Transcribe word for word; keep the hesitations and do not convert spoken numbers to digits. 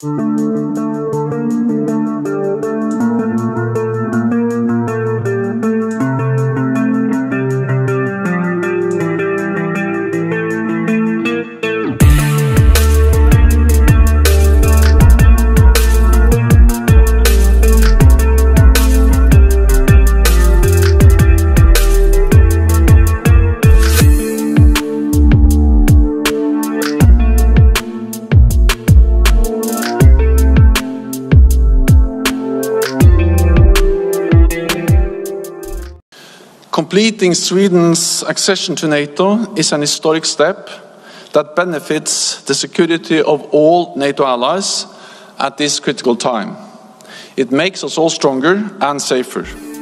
Completing Sweden's accession to NATO is an historic step that benefits the security of all NATO allies at this critical time. It makes us all stronger and safer.